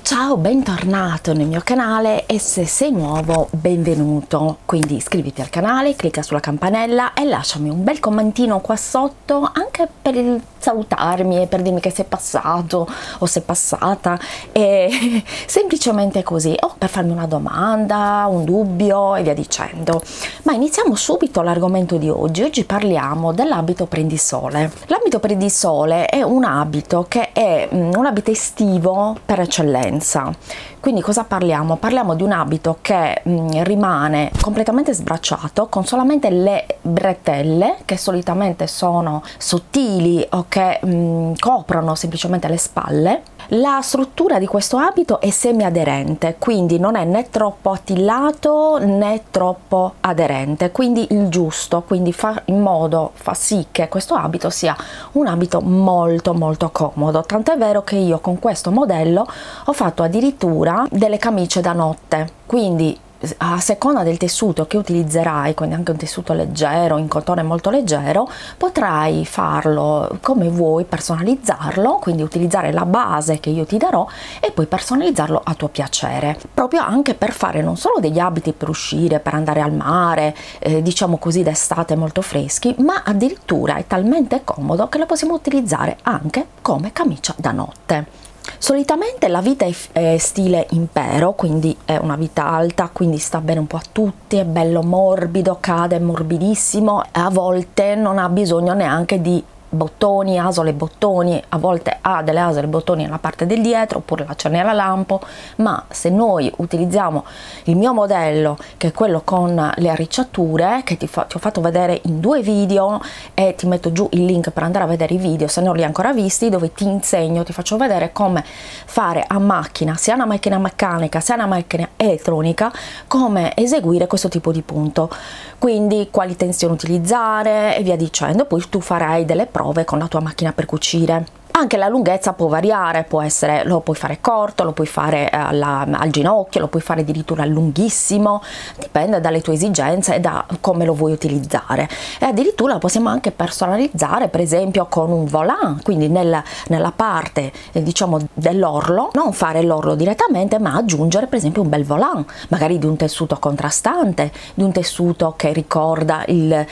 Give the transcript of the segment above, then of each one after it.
Ciao, bentornato nel mio canale e se sei nuovo, benvenuto. Quindi iscriviti al canale, clicca sulla campanella e lasciami un bel commentino qua sotto anche per salutarmi e per dirmi che sei passato o sei passata, e semplicemente così, o per farmi una domanda, un dubbio e via dicendo. Ma iniziamo subito l'argomento di oggi. Oggi parliamo dell'abito prendisole. L'abito prendisole è un abito che è un abito estivo per eccellenza. Quindi cosa parliamo? Parliamo di un abito che rimane completamente sbracciato con solamente le bretelle, che solitamente sono sottili o che coprono semplicemente le spalle. La struttura di questo abito è semi-aderente, quindi non è né troppo attillato né troppo aderente, quindi il giusto, quindi fa sì che questo abito sia un abito molto comodo. Tant'è vero che io con questo modello ho fatto addirittura delle camicie da notte, quindi a seconda del tessuto che utilizzerai, quindi anche un tessuto leggero, in cotone molto leggero, potrai farlo come vuoi, personalizzarlo, quindi utilizzare la base che io ti darò e poi personalizzarlo a tuo piacere, proprio anche per fare non solo degli abiti per uscire, per andare al mare, diciamo così d'estate molto freschi, ma addirittura è talmente comodo che lo possiamo utilizzare anche come camicia da notte. Solitamente la vita è stile impero, quindi è una vita alta, quindi sta bene un po' a tutti, è bello morbido, cade morbidissimo, a volte non ha bisogno neanche di bottoni, asole e bottoni, a volte ha delle asole e bottoni nella parte del dietro oppure la cerniera lampo, ma se noi utilizziamo il mio modello, che è quello con le arricciature, che ti ho fatto vedere in 2 video e ti metto giù il link per andare a vedere i video se non li hai ancora visti, dove ti insegno, ti faccio vedere come fare a macchina, sia una macchina meccanica sia una macchina elettronica, come eseguire questo tipo di punto, quindi quali tensioni utilizzare e via dicendo. Poi tu farai delle prove con la tua macchina per cucire. Anche la lunghezza può variare, può essere, lo puoi fare corto, lo puoi fare al ginocchio, lo puoi fare addirittura lunghissimo, dipende dalle tue esigenze e da come lo vuoi utilizzare. E addirittura lo possiamo anche personalizzare, per esempio con un volant, quindi nella parte diciamo dell'orlo, non fare l'orlo direttamente, ma aggiungere per esempio un bel volant, magari di un tessuto contrastante, di un tessuto che ricorda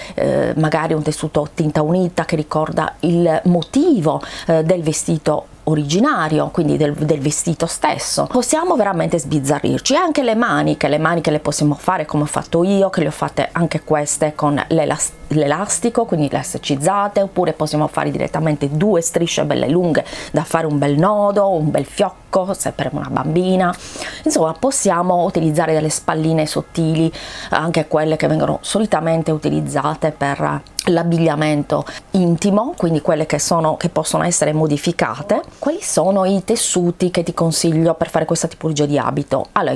magari un tessuto tinta unita che ricorda il motivo del vestito originario, quindi del vestito stesso. Possiamo veramente sbizzarrirci. Anche le maniche le possiamo fare come ho fatto io, che le ho fatte anche queste con l'elastico, quindi le elasticizzate, oppure possiamo fare direttamente 2 strisce belle lunghe da fare un bel nodo, un bel fiocco se per una bambina. Insomma, possiamo utilizzare delle spalline sottili, anche quelle che vengono solitamente utilizzate per l'abbigliamento intimo, quindi quelle che possono essere modificate. Quali sono i tessuti che ti consiglio per fare questa tipologia di abito? Allora,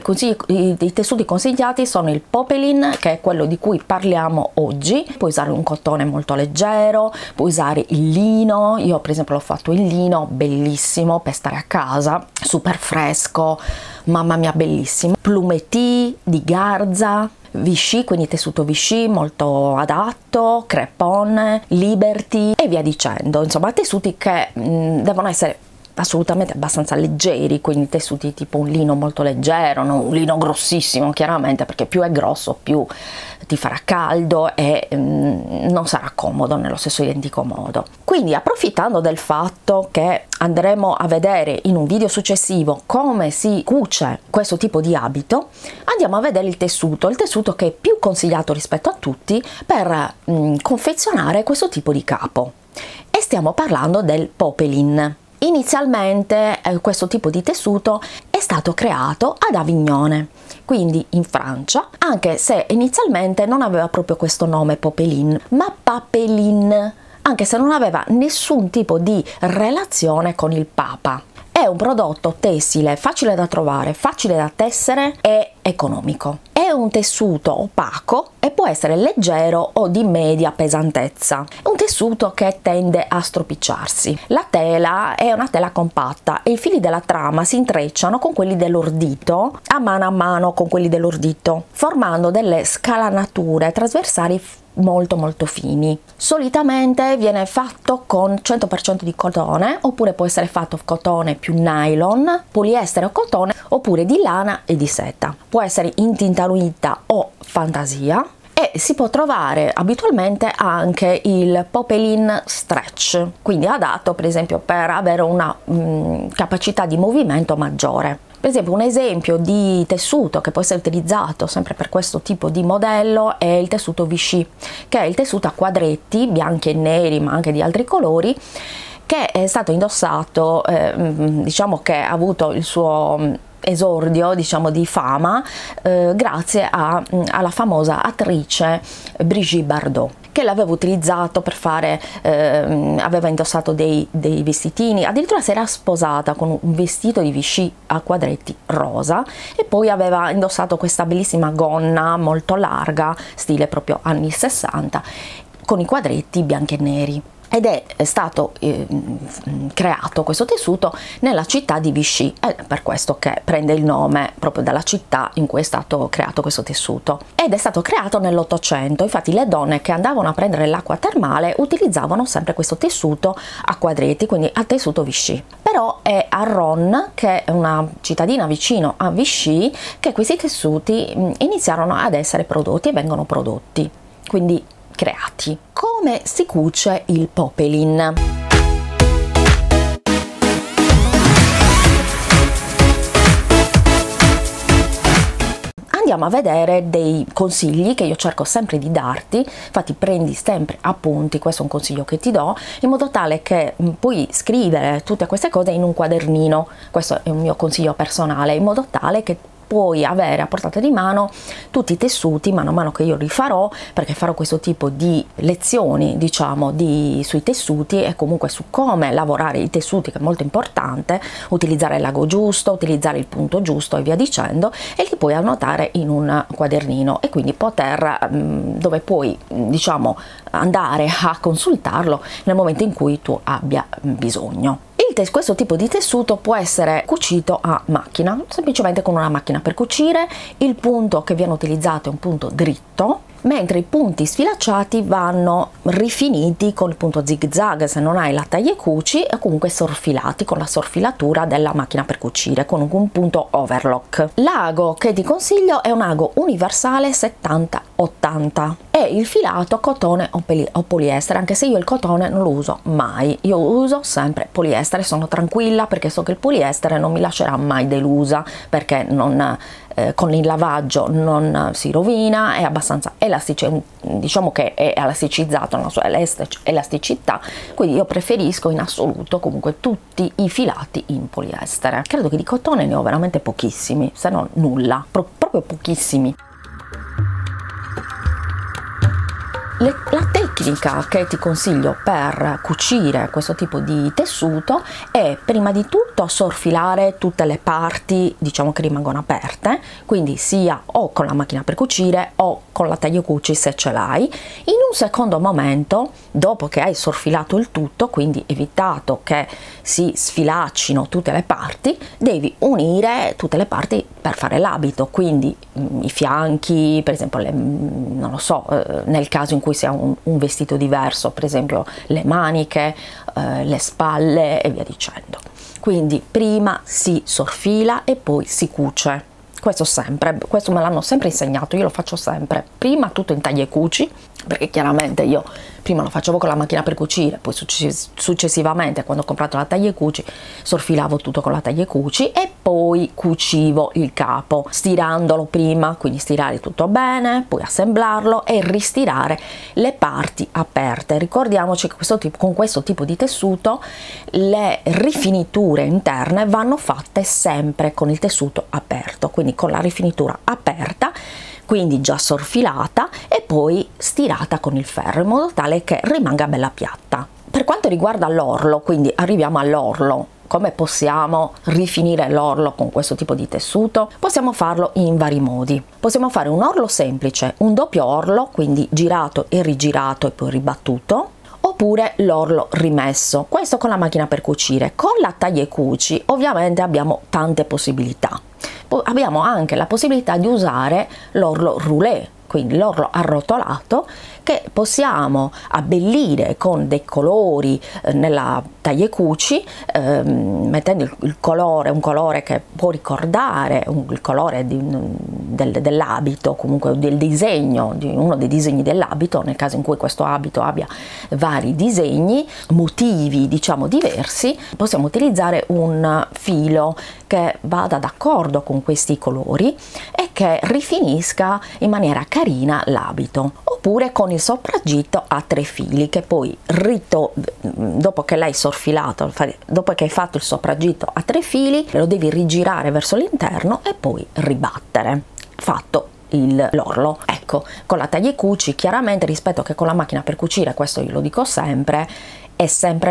i tessuti consigliati sono il poplin, che è quello di cui parliamo oggi. Puoi usare un cotone molto leggero, puoi usare il lino. Io per esempio l'ho fatto in lino, bellissimo per stare a casa, super fresco, mamma mia, bellissimo. Plumetis di Garza, Vichy, quindi tessuto Vichy molto adatto, crepon, Liberty e via dicendo. Insomma, tessuti che devono essere assolutamente abbastanza leggeri, quindi tessuti tipo un lino molto leggero, non un lino grossissimo chiaramente, perché più è grosso più ti farà caldo e non sarà comodo nello stesso identico modo. Quindi, approfittando del fatto che andremo a vedere in un video successivo come si cuce questo tipo di abito, andiamo a vedere il tessuto che è più consigliato rispetto a tutti per confezionare questo tipo di capo, e stiamo parlando del poplin. Inizialmente questo tipo di tessuto è stato creato ad Avignone, quindi in Francia, anche se inizialmente non aveva proprio questo nome poplin, ma papelin, anche se non aveva nessun tipo di relazione con il Papa. È un prodotto tessile facile da trovare, facile da tessere e economico. È un tessuto opaco e può essere leggero o di media pesantezza. È un tessuto che tende a stropicciarsi. La tela è una tela compatta e i fili della trama si intrecciano con quelli a mano con quelli dell'ordito, formando delle scalanature trasversali molto fini. Solitamente viene fatto con 100% di cotone, oppure può essere fatto cotone più nylon, poliestere o cotone, oppure di lana e di seta. Può essere in tinta unita o fantasia, e si può trovare abitualmente anche il popeline stretch, quindi adatto per esempio per avere una capacità di movimento maggiore. Per esempio, un esempio di tessuto che può essere utilizzato sempre per questo tipo di modello è il tessuto Vichy, che è il tessuto a quadretti bianchi e neri, ma anche di altri colori, che è stato indossato, diciamo che ha avuto il suo esordio, diciamo, di fama grazie alla famosa attrice Brigitte Bardot, che l'aveva utilizzato per fare, aveva indossato dei vestitini, addirittura si era sposata con un vestito di Vichy a quadretti rosa, e poi aveva indossato questa bellissima gonna molto larga, stile proprio anni 60, con i quadretti bianchi e neri. Ed è stato creato questo tessuto nella città di Vichy, è per questo che prende il nome proprio dalla città in cui è stato creato questo tessuto, ed è stato creato nell'800. Infatti le donne che andavano a prendere l'acqua termale utilizzavano sempre questo tessuto a quadretti, quindi al tessuto Vichy. Però è a Ron, che è una cittadina vicino a Vichy, che questi tessuti iniziarono ad essere prodotti e vengono prodotti, quindi creati. Come si cuce il popeline? Andiamo a vedere dei consigli che io cerco sempre di darti, infatti prendi sempre appunti, questo è un consiglio che ti do, in modo tale che puoi scrivere tutte queste cose in un quadernino. Questo è un mio consiglio personale, in modo tale che puoi avere a portata di mano tutti i tessuti mano a mano che io li farò, perché farò questo tipo di lezioni, diciamo, sui tessuti e comunque su come lavorare i tessuti, che è molto importante, utilizzare l'ago giusto, utilizzare il punto giusto e via dicendo, e li puoi annotare in un quadernino, e quindi dove puoi, diciamo, andare a consultarlo nel momento in cui tu abbia bisogno. Questo tipo di tessuto può essere cucito a macchina, semplicemente con una macchina per cucire. Il punto che viene utilizzato è un punto dritto, mentre i punti sfilacciati vanno rifiniti con il punto zig zag se non hai la taglia e cuci, e comunque sorfilati con la sorfilatura della macchina per cucire con un punto overlock. L'ago che ti consiglio è un ago universale 70-80 e il filato cotone o poliestere, anche se io il cotone non lo uso mai, io uso sempre poliestere. Sono tranquilla perché so che il poliestere non mi lascerà mai delusa, perché con il lavaggio non si rovina, è abbastanza elastico, diciamo che è elasticizzato nella sua elasticità, quindi io preferisco in assoluto comunque tutti i filati in poliestere. Credo che di cotone ne ho veramente pochissimi, se non nulla, proprio pochissimi. La tecnica che ti consiglio per cucire questo tipo di tessuto è prima di tutto sorfilare tutte le parti, diciamo, che rimangono aperte, quindi sia o con la macchina per cucire o con la tagliacuci se ce l'hai. In un secondo momento, dopo che hai sorfilato il tutto, quindi evitato che si sfilaccino tutte le parti, devi unire tutte le parti per fare l'abito, quindi i fianchi, per esempio non lo so, nel caso in cui sia un vestito diverso, per esempio le maniche, le spalle e via dicendo. Quindi prima si sorfila e poi si cuce. Questo me l'hanno sempre insegnato, io lo faccio sempre, prima tutto in taglia e cuci, perché chiaramente io prima lo facevo con la macchina per cucire, poi successivamente, quando ho comprato la taglia e cuci, sorfilavo tutto con la taglia e cuci e poi cucivo il capo, stirandolo prima, quindi stirare tutto bene, poi assemblarlo e ristirare le parti aperte. Ricordiamoci che con questo tipo di tessuto le rifiniture interne vanno fatte sempre con il tessuto aperto, quindi con la rifinitura aperta, quindi già sorfilata e poi stirata con il ferro, in modo tale che rimanga bella piatta. Per quanto riguarda l'orlo, quindi arriviamo all'orlo. Come possiamo rifinire l'orlo con questo tipo di tessuto? Possiamo farlo in vari modi. Possiamo fare un orlo semplice, un doppio orlo, quindi girato e rigirato e poi ribattuto, oppure l'orlo rimesso, questo con la macchina per cucire. Con la taglia e cuci ovviamente abbiamo tante possibilità. Abbiamo anche la possibilità di usare l'orlo roulé, quindi l'orlo arrotolato, che possiamo abbellire con dei colori nella taglia e cuci, mettendo il colore, un colore che può ricordare il colore dell'abito, comunque del disegno, di uno dei disegni dell'abito, nel caso in cui questo abito abbia vari disegni, motivi diciamo diversi. Possiamo utilizzare un filo che vada d'accordo con questi colori e che rifinisca in maniera carina l'abito, oppure con il sopraggitto a 3 fili che poi dopo che l'hai sorfilato, dopo che hai fatto il sopraggitto a 3 fili, lo devi rigirare verso l'interno e poi ribattere. Fatto l'orlo. Ecco, con la taglia e cuci chiaramente, rispetto che con la macchina per cucire, questo io lo dico sempre, è sempre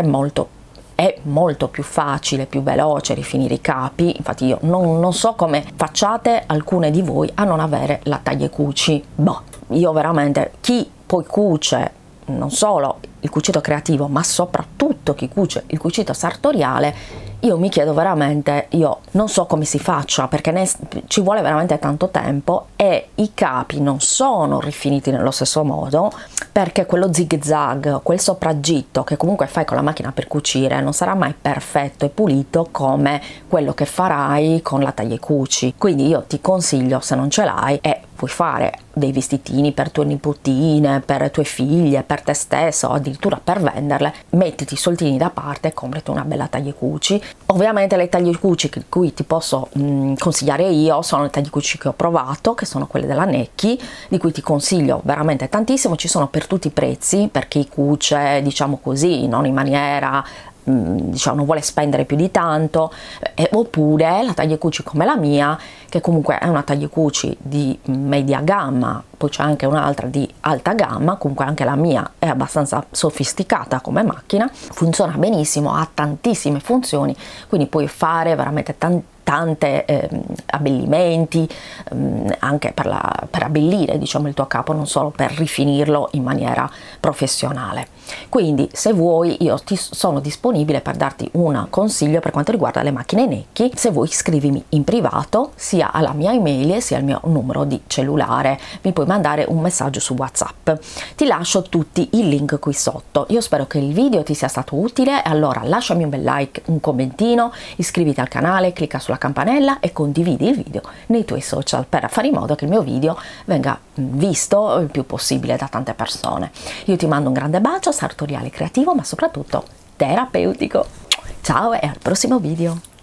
molto più facile, più veloce rifinire i capi. Infatti io non so come facciate alcune di voi a non avere la taglia e cuci. Boh, io veramente, chi poi cuce non solo il cucito creativo ma soprattutto chi cuce il cucito sartoriale, io mi chiedo veramente, io non so come si faccia, perché ci vuole veramente tanto tempo e i capi non sono rifiniti nello stesso modo, perché quello zig zag, quel sopraggitto che comunque fai con la macchina per cucire non sarà mai perfetto e pulito come quello che farai con la taglia e cuci. Quindi io ti consiglio, se non ce l'hai, e puoi fare dei vestitini per tue nipotine, per le tue figlie, per te stesso, o addirittura per venderle, mettiti i soldini da parte e comprati una bella taglia e cuci. Ovviamente le taglie e cuci che cui ti posso consigliare io sono le taglie e cuci che ho provato, che sono quelle della Necchi, di cui ti consiglio veramente tantissimo. Ci sono per tutti i prezzi, per chi cuce diciamo così, non in maniera diciamo non vuole spendere più di tanto, oppure la taglia e cuci come la mia, che comunque è una taglia e cuci di media gamma, poi c'è anche un'altra di alta gamma. Comunque anche la mia è abbastanza sofisticata come macchina, funziona benissimo, ha tantissime funzioni, quindi puoi fare veramente tante abbellimenti, anche per abbellire diciamo il tuo capo, non solo per rifinirlo in maniera professionale. Quindi se vuoi io sono disponibile per darti un consiglio per quanto riguarda le macchine Necchi. Se vuoi scrivimi in privato sia alla mia email sia al mio numero di cellulare, mi puoi mandare un messaggio su WhatsApp, ti lascio tutti i link qui sotto. Io spero che il video ti sia stato utile, allora lasciami un bel like, un commentino, iscriviti al canale, clicca sulla campanella e condividi il video nei tuoi social per fare in modo che il mio video venga visto il più possibile da tante persone. Io ti mando un grande bacio sartoriale creativo, ma soprattutto terapeutico. Ciao e al prossimo video.